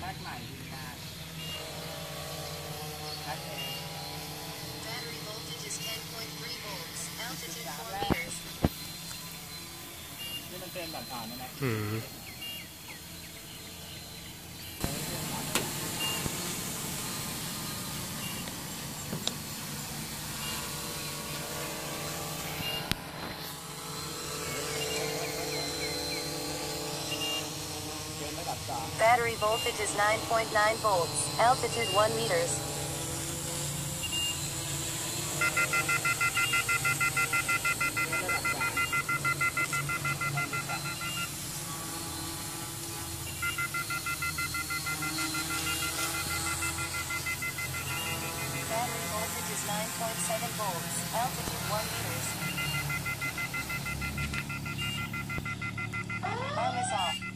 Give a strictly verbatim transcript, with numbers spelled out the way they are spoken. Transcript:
กใหม่ดีมากแพ็กเอง Battery voltage is ten point three volts. สิบ Altitude สาม four แรก meters. นี่มันเป็นแบบผ่านนะนะอืมเป็นระดับสาม Battery voltage is nine point nine volts. Altitude one meters. เป็นระดับสาม Battery voltage is nine point seven volts. Altitude one meters. Arm is off.